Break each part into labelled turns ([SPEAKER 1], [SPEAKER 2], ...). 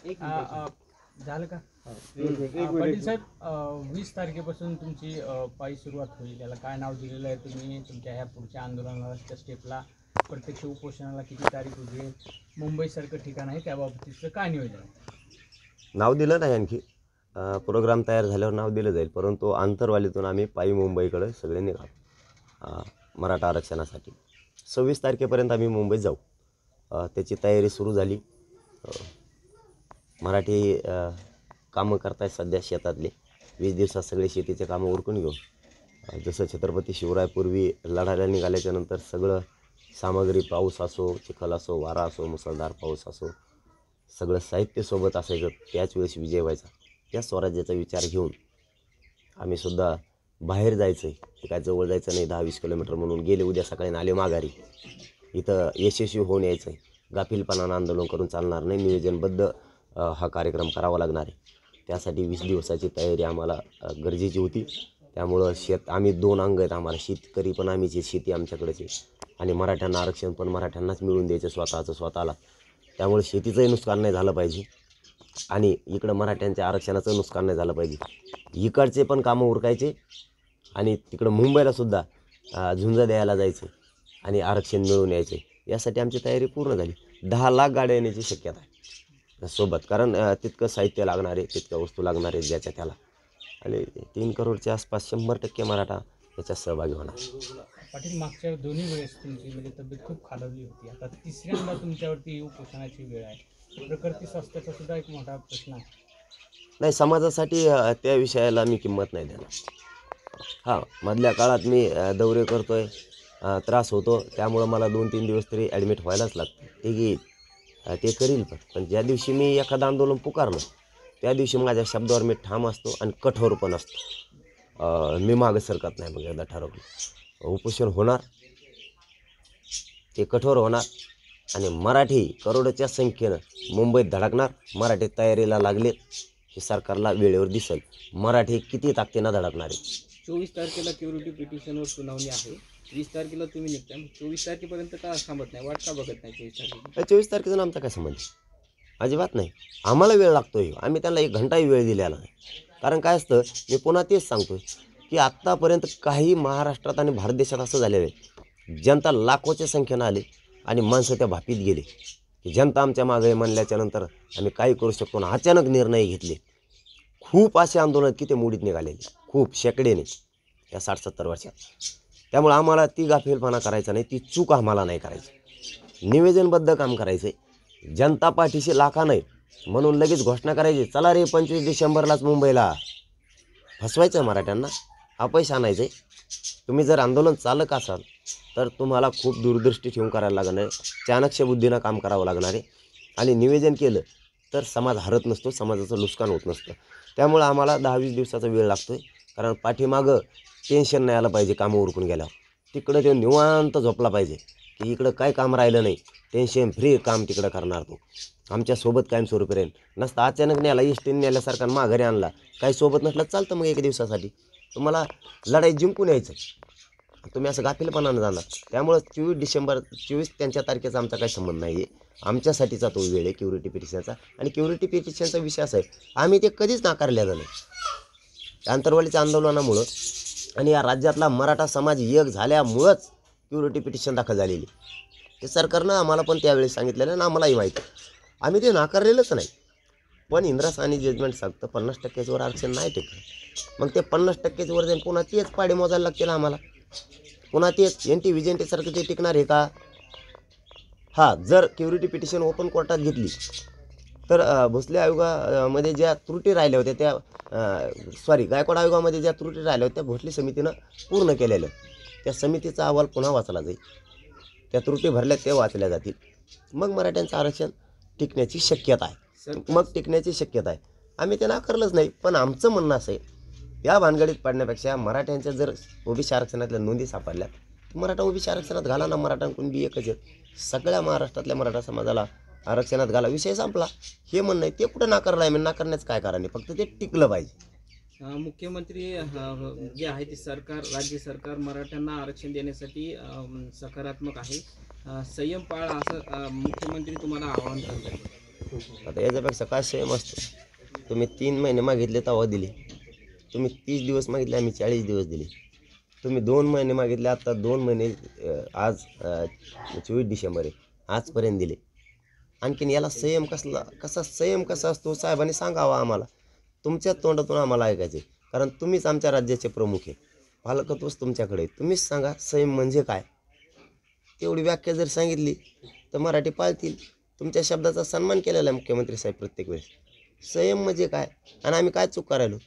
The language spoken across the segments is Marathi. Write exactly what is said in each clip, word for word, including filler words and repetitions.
[SPEAKER 1] एक झालं का पाटील साहेब, वीस तारखेपासून तुमची पायी सुरुवात होईल. याला काय नाव दिलेलं आहे तुम्ही तुमच्या ह्या पुढच्या आंदोलनाच्या स्टेपला, प्रत्यक्ष उपोषणाला किती तारीख होईल, मुंबईसारखं ठिकाण आहे त्याबाबतीचं काय नियोजन आहे?
[SPEAKER 2] नाव दिलं नाही आणखी, प्रोग्राम तयार झाल्यावर नाव दिलं जाईल, परंतु आंतरवालीतून आम्ही पायी मुंबईकडे सगळे निघालो मराठा आरक्षणासाठी. सव्वीस तारखेपर्यंत आम्ही मुंबईत जाऊ, त्याची तयारी सुरू झाली. मराठी कामं करतायत सध्या शेतातले, वीस दिवसात सगळे शेतीचे कामं उरकून घेऊन. जसं छत्रपती शिवरायपूर्वी लढायला निघाल्याच्यानंतर सगळं सामग्री, पाऊस असो, चिखल असो, वारा असो, मुसळधार पाऊस असो, सगळं साहित्य सोबत असायचं. त्याच वेळेस विजय व्हायचा. त्या स्वराज्याचा विचार घेऊन आम्ही सुद्धा बाहेर जायचं आहे, काय जवळ जायचं नाही, दहा वीस किलोमीटर म्हणून गेले उद्या सकाळी आले माघारी. इथं यशस्वी होऊन यायचं आहे. गाफीलपणानं आंदोलन करून चालणार नाही, नियोजनबद्ध हा कार्यक्रम करावा लागणार आहे. त्यासाठी वीस दिवसाची तयारी आम्हाला गरजेची होती. त्यामुळं शेत आम्ही दोन अंग आहेत आम्हाला, शेतकरी पण आम्हीच, शेती आमच्याकडेच आहे, आणि मराठ्यांना आरक्षण पण मराठ्यांनाच मिळून द्यायचं स्वतःचं स्वतःला. त्यामुळे शेतीचंही नुकसान नाही झालं पाहिजे आणि इकडं मराठ्यांच्या आरक्षणाचं नुकसान नाही झालं पाहिजे. इकडचे पण कामं उरकायचे आणि तिकडं मुंबईलासुद्धा झुंज द्यायला जायचं आणि आरक्षण मिळवून यायचं. यासाठी आमची तयारी पूर्ण झाली. दहा लाख गाड्या येण्याची शक्यता आहे सोबत, कारण तितकं साहित्य लागणार आहे, तितक्या वस्तू लागणार आहेत ज्याच्या त्याला, आणि तीन करोडच्या आसपास शंभर टक्के मराठा याच्यात सहभागी होणार.
[SPEAKER 1] पाटील, मागच्या दोन्ही वेळेस तुमची म्हणजे तब्येत खूप खालावली होती, आता तिसऱ्यांदा तुमच्यावरती उपोषणाची वेळ आहे. प्रकृती स्वास्थ्याचा सुद्धा एक मोठा प्रश्न आहे.
[SPEAKER 2] नाही, समाजासाठी त्या विषयाला मी किंमत नाही देणार. हां, मधल्या काळात मी दौरे करतो आहे, त्रास होतो, त्यामुळं मला दोन तीन दिवस तरी ॲडमिट व्हायलाच लागतं. ठीक आहे, ते करील, पण पण ज्या दिवशी मी एखादं आंदोलन पुकारलं त्या दिवशी माझ्या शब्दावर मी ठाम असतो आणि कठोर पण असतो. मी मागं सरकत नाही. मग एकदा ठरवलं उपोषण होणार, ते कठोर होणार, आणि मराठी करोडच्या संख्येनं मुंबईत धडकणार. मराठी तयारीला लागलेत, हे सरकारला वेळेवर दिसेल. मराठी किती ताकदीनं धडकणार आहे.
[SPEAKER 1] चोवीस तारखेला क्युरिटी पिटिशनवर सुनावणी आहे, वीस तारखेला तुम्ही निघताय, चोवीस तारखेपर्यंत का थांबत नाही, वाट का बघत नाही चोवीस तारखेला?
[SPEAKER 2] चोवीस तारखेचा आमचा काय संबंध? अजिबात नाही. आम्हाला वेळ लागतोय, आम्ही त्यांना एक घंटाही वेळ दिलेला नाही. कारण काय असतं, मी पुन्हा तेच सांगतोय की आत्तापर्यंत काही महाराष्ट्रात आणि भारत देशात असं झालेलं आहे, जनता लाखोच्या संख्येनं आली आणि माणसं त्या भापीत गेले की जनता आमच्या मागे म्हणल्याच्यानंतर आम्ही काही करू शकतो ना. अचानक निर्णय घेतले. खूप असे आंदोलन की ते मोडीत निघालेले, खूप शेकडेने या साठ सत्तर वर्षात. त्यामुळे आम्हाला ती गाफीलपणा करायचा नाही, ती चूक आम्हाला नाही करायची. नियोजनबद्ध काम करायचं आहे. जनता पाठीशी लाखा नाही म्हणून लगेच घोषणा करायची, चला रे पंचवीस डिसेंबरलाच मुंबईला, फसवायचं मराठ्यांना, अपयश आणायचं आहे. तुम्ही जर आंदोलन चालक असाल तर तुम्हाला खूप दूरदृष्टी ठेवून करायला लागणार आहे, चाणक्य बुद्धीनं काम करावं लागणार आहे, आणि निवेदन केलं तर समाज हरत नसतो, समाजाचं नुकसान होत नसतं. त्यामुळं आम्हाला दहा वीस दिवसाचा वेळ लागतो आहे, कारण पाठीमागं टेन्शन नाही आलं पाहिजे. कामं उरकून गेल्यावर तिकडं ते निवांत झोपला पाहिजे की इकडं काय काम राहिलं नाही, टेन्शन फ्री काम तिकडं करणार तो. आमच्यासोबत कायमस्वरूपी राहील. नसतं अचानक न्यायला, इष्टीने नेल्यासारखा माघारी आणला, काही सोबत नसलं चालतं मग एक दिवसासाठी. तुम्हाला लढाई जिंकून यायचं, तुम्ही असं गाफीलपणानं जाणार. त्यामुळं चोवीस डिसेंबर चोवीस त्यांच्या तारखेचा आमचा काही संबंध नाही आहे. आमच्यासाठीचा तो वेळ आहे क्युरिटी पिटिशनचा. आणि क्युरिटी पिटिशनचा विषय असा आहे, आम्ही ते कधीच नाकारलेलं नाही. आंतरवालीच्या आंदोलनामुळं आणि या राज्यातला मराठा समाज एक झाल्यामुळंच क्युरिटी पिटिशन दाखल झालेली. हे सरकारनं आम्हाला पण त्यावेळेस सांगितलेलं आणि आम्हालाही माहिती, आम्ही ते नाकारलेलंच नाही. पण इंद्रासानी जजमेंट सांगतं पन्नास टक्क्याच्या वर आरक्षण नाही टिकलं. मग ते पन्नास टक्क्याच्या वर जाईल, पुन्हा तेच पाडे मोजायला लागतील आम्हाला, पुन्हा तेच एन टी विजेंटीसारखं ते टिकणार आहे का? हां, जर क्युरिटी पिटिशन ओपन कोर्टात घेतली तर भोसले आयोगामध्ये ज्या त्रुटी राहिल्या होत्या त्या सॉरी गायकवाड आयोगामध्ये ज्या त्रुटी राहिल्या होत्या त्या भोसले समितीनं पूर्ण केलेल्या, त्या समितीचा अहवाल पुन्हा वाचला जाईल. त्या त्रुटी भरल्या ते वाचल्या जातील. मग मराठ्यांचं आरक्षण टिकण्याची शक्यता आहे, मग टिकण्याची शक्यता आहे. आम्ही ते नाकारलंच नाही. पण आमचं म्हणणं असं आहे, या भानगडीत पडण्यापेक्षा मराठ्यांच्या जर ओबीसी आरक्षणातल्या नोंदी सापडल्या, मराठा ओबीसी आरक्षणात घाला ना. मराठा कुणबी एकच आहेत, सगळ्या महाराष्ट्रातल्या मराठा समाजाला आरक्षणात घाला, विषय संपला. हे म्हणणं आहे, ते कुठं नाकारलं आहे? मी नाकारण्याचं काय कारण आहे? फक्त ते टिकलं पाहिजे.
[SPEAKER 1] मुख्यमंत्री जे आहे ते सरकार, राज्य सरकार मराठ्यांना आरक्षण देण्यासाठी सकारात्मक आहे. संयम पाळा असं मुख्यमंत्री तुम्हाला आवाहन करतात.
[SPEAKER 2] आता याच्यापेक्षा काय संयम असतो. तुम्ही तीन महिने मागितले तेव्हा दिले, तुम्ही तीस दिवस मागितले आम्ही चाळीस दिवस दिले, तुम्ही दोन महिने मागितले आता दोन महिने अं, आज चोवीस डिसेंबर आहे आजपर्यंत दिले. आणखीन याला संयम कसला कसा संयम कसा असतो साहेबांनी सांगावा आम्हाला. तुमच्याच तोंडातून आम्हाला ऐकायचे, कारण तुम्हीच आमच्या राज्याचे प्रमुख आहे, पालकत्वच तुमच्याकडे आहे. तुम्हीच सांगा संयम म्हणजे काय. तेवढी व्याख्या जर सांगितली तर मराठी पाळतील. तुमच्या शब्दाचा सन्मान केलेला आहे मुख्यमंत्री साहेब प्रत्येक वेळेस. संयम म्हणजे काय आणि आम्ही काय चूक करायलो.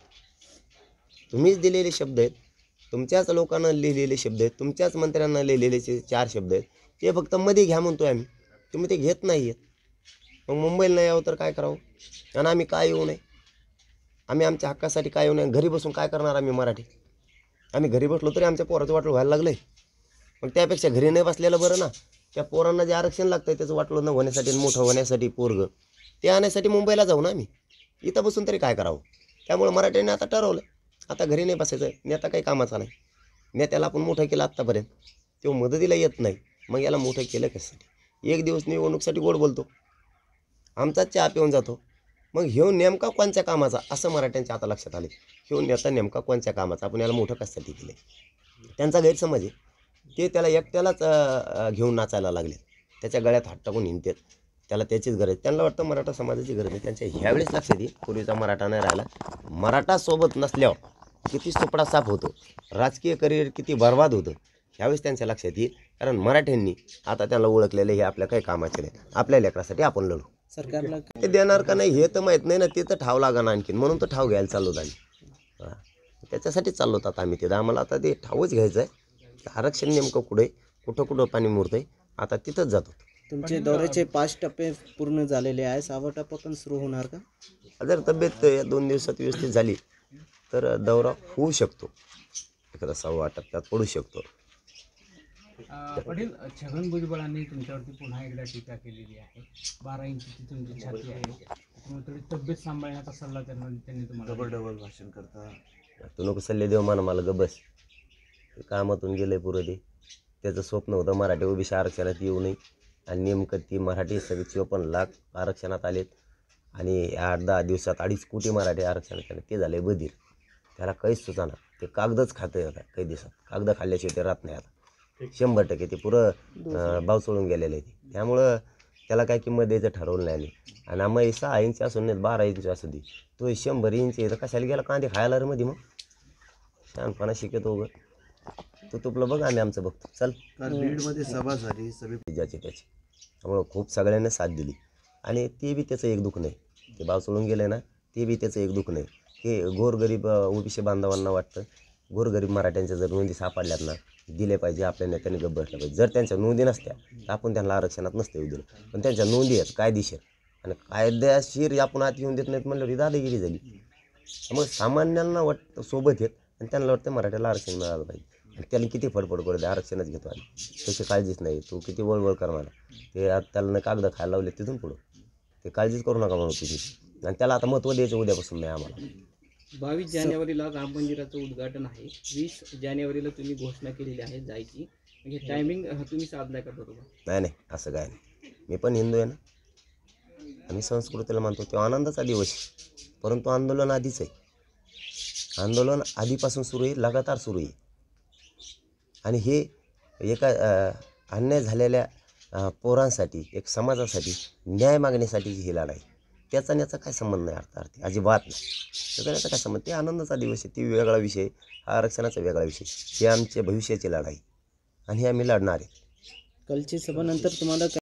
[SPEAKER 2] तुम्हीच दिलेले शब्द आहेत, तुमच्याच लोकांना लिहिलेले शब्द आहेत, तुमच्याच मंत्र्यांना लिहिलेले जे चार शब्द आहेत ते फक्त मध्ये घ्या म्हणतोय आम्ही, तुम्ही ते घेत नाही आहेत. मग मुंबईला नाही यावं तर काय करावं आणि आम्ही काय येऊ नये. आम्ही आमच्या हक्कासाठी काय येऊ नये. घरी बसून काय करणार आम्ही मराठी. आम्ही घरी बसलो तरी आमच्या पोराचं वाटलं व्हायला लागलं आहे. मग त्यापेक्षा घरी नाही बसलेलं बरं ना. त्या पोरांना जे आरक्षण लागतं त्याचं वाटलं न होण्यासाठी मोठं होण्यासाठी पोरगं ते आणण्यासाठी मुंबईला जाऊ ना आम्ही. इथं बसून तरी काय करावं. त्यामुळे मराठ्यांनी आता ठरवलं आता घरी नाही बसायचं. नेता काही कामाचा नाही. नेत्याला आपण मोठं केलं आत्तापर्यंत, तो मदतीला येत नाही, मग याला मोठं केलं कशासाठी. एक दिवस निवडणुकीसाठी गोड बोलतो, आमचाच चहा पिऊन जातो. मग ह्यो नेमका कोणत्या कामाचा असं मराठ्यांच्या आता लक्षात आले. ह्यो नेता नेमका कोणत्या कामाचा, आपण याला मोठं कशासाठी केलं. त्यांचा गैरसमज आहे. ते त्याला एकट्यालाच घेऊन नाचायला लागले, त्याच्या गळ्यात हात टाकून हिंडतात. त्याला त्याचीच गरज. त्यांना वाटतं मराठा समाजाची गरज आहे. त्यांच्या ह्यावेळेस लक्षात येईल पूर्वीचा मराठा नाही राहिला. मराठा सोबत नसल्यावर किती सुपडा साफ होतो, राजकीय करिअर किती बर्बाद होतं ह्यावेळेस त्यांच्या लक्षात येईल. कारण मराठ्यांनी आता त्यांना ओळखलेलं हे आपल्या काही कामाचे नाही. आपल्या लेकरासाठी आपण लढू.
[SPEAKER 3] सरकारला
[SPEAKER 2] ते देणार का नाही हे तर माहीत नाही ना. ते तर ठाव लागा ना आणखीन, म्हणून तर ठाव घ्यायला चाललो आम्ही. हां त्याच्यासाठीच चाललो आता आम्ही तिथं. आम्हाला आता ते ठावच घ्यायचं आहे. आरक्षण नेमकं कुठे कुठं कुठं पाणी मुरतं आहे आता तिथंच जातो.
[SPEAKER 3] तुमचे दौऱ्याचे पाच टप्पे पूर्ण झालेले आहे, सहावा टप्पा पण सुरू होणार का?
[SPEAKER 2] जर तब्येत या दोन दिवसात व्यवस्थित झाली तर दौरा होऊ शकतो. एखादा सहावा टप्प्यात पडू शकतो.
[SPEAKER 1] अं, पाटील, छगन भुजबळांनी तुमच्यावरती पुन्हा एकदा टीका केलेली आहे. बारा इंचची तुमची छाती आहे, त्यामुळे थोडी तब्येत सांभाळण्याचा सल्ला त्यांना त्यांनी तुम्हाला
[SPEAKER 4] डबल डबल भाषण करता.
[SPEAKER 2] तू नको सल्ले देऊ म्हणा मला गबस. ते कामातून गेलं आहे पुरं. ते त्याचं स्वप्न होतं मराठी ओबीसी आरक्षणात येऊ नये आणि नेमकं ती मराठी सगळी चोपन्न लाख आरक्षणात आलेत आणि आठ दहा दिवसात अडीच कोटी मराठी आरक्षणात आले. ते झाले बधीर. त्याला काहीच सुचाना. ते कागदच खातं आता काही दिवसात. कागद खाल्ल्याशिवाय ते राहत नाही आता शंभर टक्के. ते पुरं बाव सोडून गेलेलं आहे. ते त्यामुळं त्याला काय किंमत द्यायचं ठरवलं नाही आम्ही. आणि आम्ही सहा इंच असून नाही बारा इंच असू दे, तो शंभर इंच तर कशाला गेला कांदे खायला रे मध्ये. मग शहाणपणा शिकतो ग. तू तुपलं बघ आम्ही आमचं बघतो. चल.
[SPEAKER 4] काल बीडमध्ये सभा झाली, सभे
[SPEAKER 2] ज्याचे त्याचे. त्यामुळं खूप सगळ्यांना साथ दिली आणि ते बी त्याचं एक दुःख नाही. ते बाव सोडून गेलं ना ते बी त्याचं एक दुःख नाही. हे गोरगरीब ओबीसी बांधवांना वाटतं गोरगरीब मराठ्यांच्या जर नोंदी सापडल्यात ना दिले पाहिजे, आपल्या नेत्यांनी गप्प बसलं पाहिजे. जर त्यांच्या नोंदी नसत्या तर आपण त्यांना आरक्षणात नसते येऊ दिलं. पण त्यांच्या नोंदी आहेत कायदेशीर आणि कायदेशीर आपण आत येऊन देत नाहीत म्हणल्यावर ही दादागिरी झाली. मग सामान्यांना वाटतं सोबत येत आणि त्यांना वाटतं मराठ्याला आरक्षण मिळालं पाहिजे. आणि त्याला किती फडफड करू दे आरक्षणच घेतो आम्ही, त्याची काळजीच नाही. तू किती वळवळ कर मला. ते आता त्याला कागद खायला लावले तिथून पुढं ते काळजीच करू नका म्हणून तुझी. आणि त्याला आता महत्त्व द्यायचं उद्यापासून नाही आम्हाला.
[SPEAKER 5] बावीस जानेवारीला राम मंदिराचं उद्घाटन आहे. वीस जानेवारीला तुम्ही घोषणा केलेली आहे जायची. म्हणजे टायमिंग तुम्ही साधलाय का बरोबर?
[SPEAKER 2] नाही नाही असं काय नाही. मी पण हिंदू आहे ना. आम्ही संस्कृतीला मानतो. तो आनंदाचा दिवस आहे. परंतु आंदोलन आधीच आहे. आंदोलन आधीपासून सुरू आहे, लगातार सुरू आहे. आणि हे एका अन्याय झालेल्या पोरांसाठी एक समाजासाठी न्याय मागण्यासाठी ही लढाई. त्याचा आणि याचा काय संबंध नाही अर्थार्थी अजिबात नाही. त्याचा याचा काय संबंध. ते आनंदाचा दिवस आहे. ती वेगळा विषय, हा आरक्षणाचा वेगळा विषय. हे आमच्या भविष्याची लढाई आणि हे आम्ही लढणार आहे.
[SPEAKER 3] कलची सभानंतर तुम्हाला